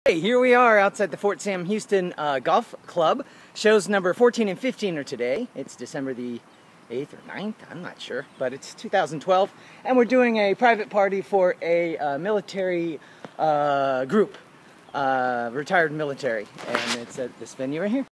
Hey, here we are outside the Fort Sam Houston Golf Club. Shows number 14 and 15 are today. It's December the 8th or 9th, I'm not sure, but it's 2012. And we're doing a private party for a military group, retired military. And it's at this venue right here.